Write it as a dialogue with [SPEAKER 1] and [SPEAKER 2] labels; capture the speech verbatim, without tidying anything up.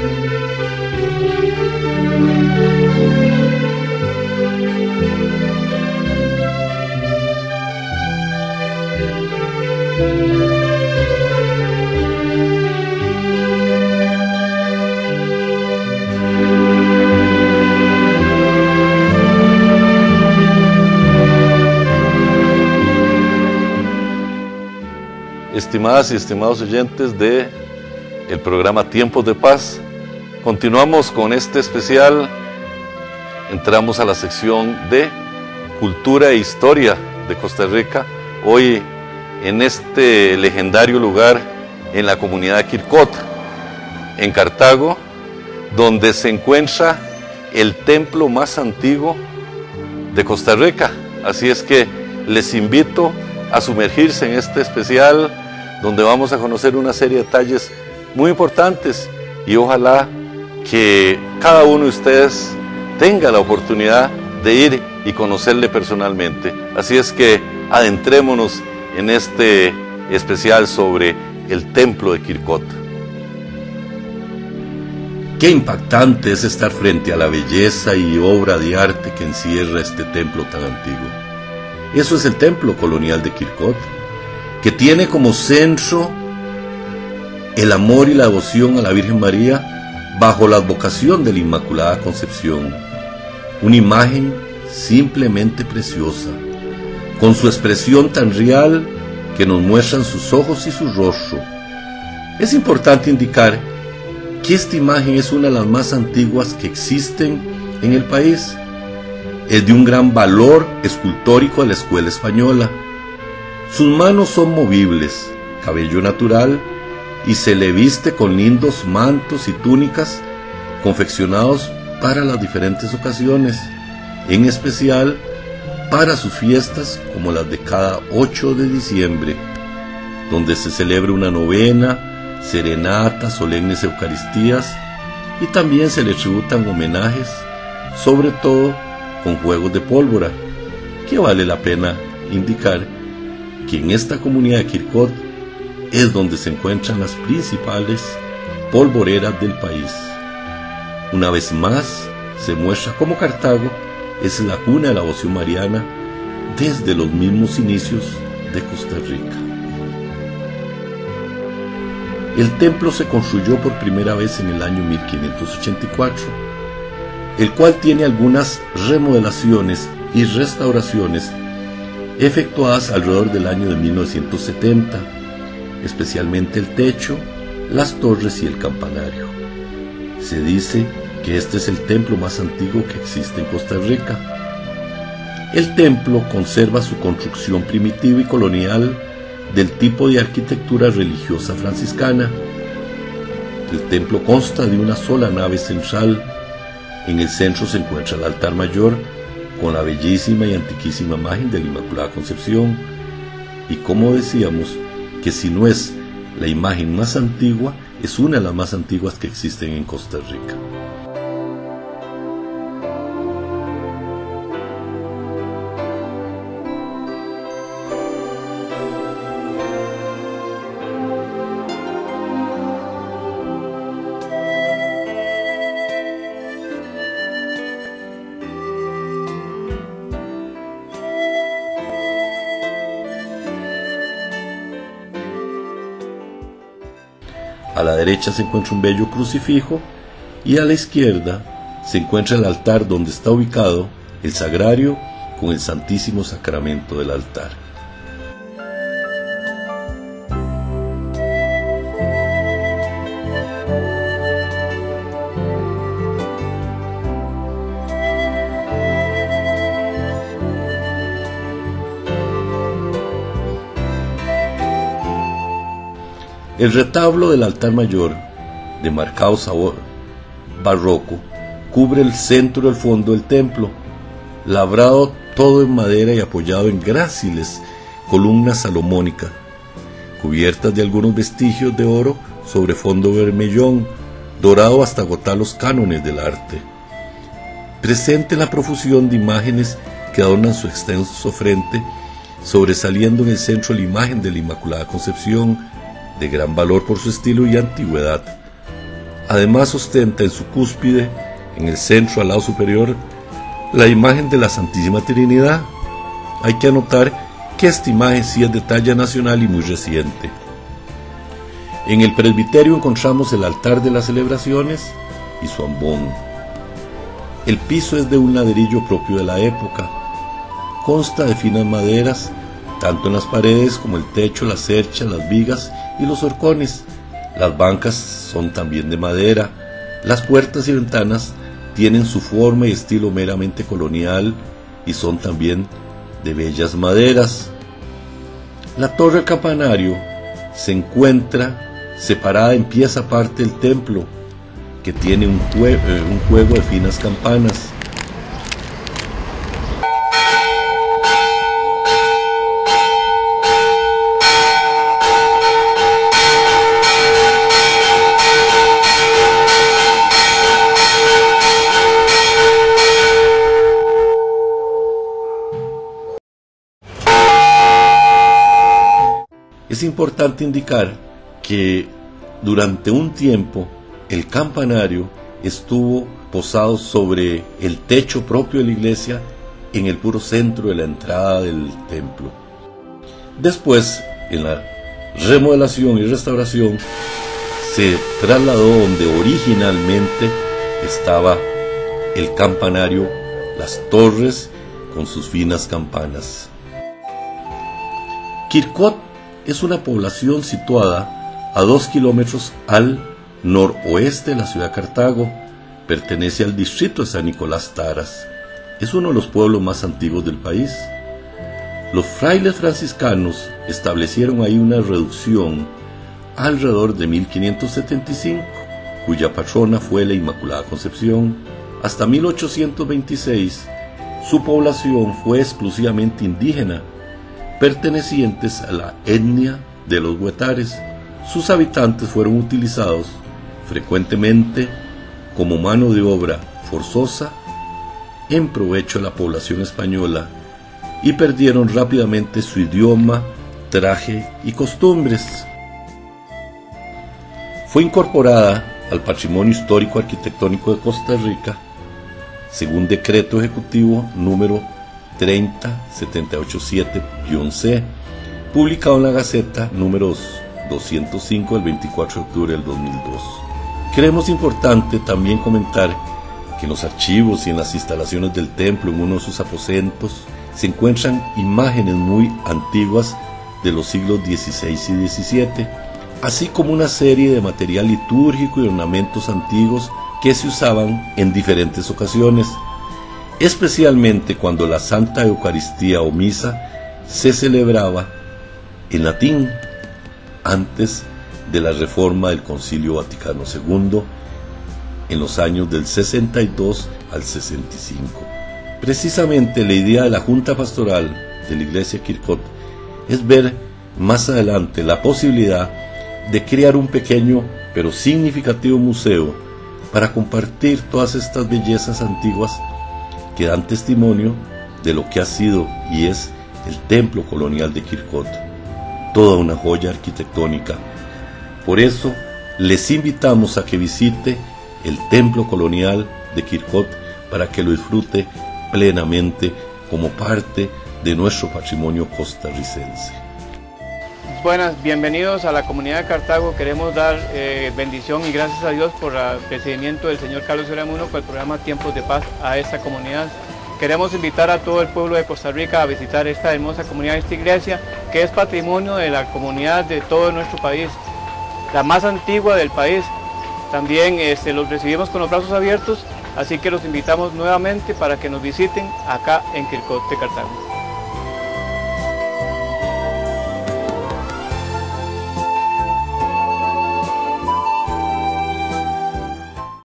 [SPEAKER 1] Estimadas y estimados oyentes de el programa Tiempos de Paz, continuamos con este especial. Entramos a la sección de Cultura e Historia de Costa Rica, hoy en este legendario lugar en la comunidad de Quircot, en Cartago, donde se encuentra el templo más antiguo de Costa Rica. Así es que les invito a sumergirse en este especial, donde vamos a conocer una serie de detalles muy importantes y ojalá que cada uno de ustedes tenga la oportunidad de ir y conocerle personalmente. Así es que adentrémonos en este especial sobre el templo de Quircot.
[SPEAKER 2] Qué impactante es estar frente a la belleza y obra de arte que encierra este templo tan antiguo. Eso es el templo colonial de Quircot, que tiene como centro el amor y la devoción a la Virgen María bajo la advocación de la Inmaculada Concepción. Una imagen simplemente preciosa, con su expresión tan real que nos muestran sus ojos y su rostro. Es importante indicar que esta imagen es una de las más antiguas que existen en el país. Es de un gran valor escultórico de la escuela española. Sus manos son movibles, cabello natural, y se le viste con lindos mantos y túnicas confeccionados para las diferentes ocasiones, en especial para sus fiestas como las de cada ocho de diciembre, donde se celebra una novena, serenatas, solemnes eucaristías, y también se le tributan homenajes, sobre todo con juegos de pólvora, que vale la pena indicar que en esta comunidad de Quircot es donde se encuentran las principales polvoreras del país. Una vez más se muestra cómo Cartago es la cuna de la devoción mariana desde los mismos inicios de Costa Rica. El templo se construyó por primera vez en el año mil quinientos ochenta y cuatro, el cual tiene algunas remodelaciones y restauraciones efectuadas alrededor del año de mil novecientos setenta, especialmente el techo, las torres y el campanario. Se dice que este es el templo más antiguo que existe en Costa Rica. El templo conserva su construcción primitiva y colonial del tipo de arquitectura religiosa franciscana. El templo consta de una sola nave central. En el centro se encuentra el altar mayor, con la bellísima y antiquísima imagen de la Inmaculada Concepción, y como decíamos, que si no es la imagen más antigua, es una de las más antiguas que existen en Costa Rica. A la derecha se encuentra un bello crucifijo y a la izquierda se encuentra el altar donde está ubicado el sagrario con el Santísimo Sacramento del altar. El retablo del altar mayor, de marcado sabor barroco, cubre el centro del fondo del templo, labrado todo en madera y apoyado en gráciles columnas salomónicas, cubiertas de algunos vestigios de oro sobre fondo vermellón, dorado hasta agotar los cánones del arte. Presente la profusión de imágenes que adornan su extenso frente, sobresaliendo en el centro la imagen de la Inmaculada Concepción, de gran valor por su estilo y antigüedad. Además ostenta en su cúspide, en el centro al lado superior, la imagen de la Santísima Trinidad. Hay que anotar que esta imagen sí es de talla nacional y muy reciente. En el presbiterio encontramos el altar de las celebraciones y su ambón. El piso es de un ladrillo propio de la época. Consta de finas maderas, tanto en las paredes como el techo, la cercha, las vigas y los horcones. Las bancas son también de madera. Las puertas y ventanas tienen su forma y estilo meramente colonial y son también de bellas maderas. La torre del campanario se encuentra separada en pieza aparte del templo, que tiene un, jue eh, un juego de finas campanas. Es importante indicar que durante un tiempo el campanario estuvo posado sobre el techo propio de la iglesia en el puro centro de la entrada del templo. Después, en la remodelación y restauración, se trasladó donde originalmente estaba el campanario, las torres con sus finas campanas. Quircot es una población situada a dos kilómetros al noroeste de la ciudad de Cartago. Pertenece al distrito de San Nicolás Taras. Es uno de los pueblos más antiguos del país. Los frailes franciscanos establecieron ahí una reducción alrededor de mil quinientos setenta y cinco, cuya patrona fue la Inmaculada Concepción. Hasta mil ochocientos veintiséis, su población fue exclusivamente indígena, pertenecientes a la etnia de los huetares. Sus habitantes fueron utilizados frecuentemente como mano de obra forzosa en provecho de la población española y perdieron rápidamente su idioma, traje y costumbres. Fue incorporada al patrimonio histórico arquitectónico de Costa Rica según decreto ejecutivo número treinta setenta y ocho siete C, publicado en la Gaceta número doscientos cinco del veinticuatro de octubre del dos mil dos. Creemos importante también comentar que en los archivos y en las instalaciones del templo, en uno de sus aposentos, se encuentran imágenes muy antiguas de los siglos dieciséis y diecisiete, así como una serie de material litúrgico y ornamentos antiguos que se usaban en diferentes ocasiones, especialmente cuando la Santa Eucaristía o Misa se celebraba en latín, antes de la reforma del Concilio Vaticano segundo, en los años del sesenta y dos al sesenta y cinco. Precisamente la idea de la Junta Pastoral de la Iglesia Quircot es ver más adelante la posibilidad de crear un pequeño pero significativo museo para compartir todas estas bellezas antiguas que dan testimonio de lo que ha sido y es el templo colonial de Quircot, toda una joya arquitectónica. Por eso les invitamos a que visite el templo colonial de Quircot para que lo disfrute plenamente como parte de nuestro patrimonio costarricense.
[SPEAKER 3] Buenas, bienvenidos a la comunidad de Cartago. Queremos dar eh, bendición y gracias a Dios por el recibimiento del señor Carlos Unamuno con el programa Tiempos de Paz a esta comunidad. Queremos invitar a todo el pueblo de Costa Rica a visitar esta hermosa comunidad, esta iglesia, que es patrimonio de la comunidad de todo nuestro país, la más antigua del país. También este, los recibimos con los brazos abiertos, así que los invitamos nuevamente para que nos visiten acá en Quircot de Cartago.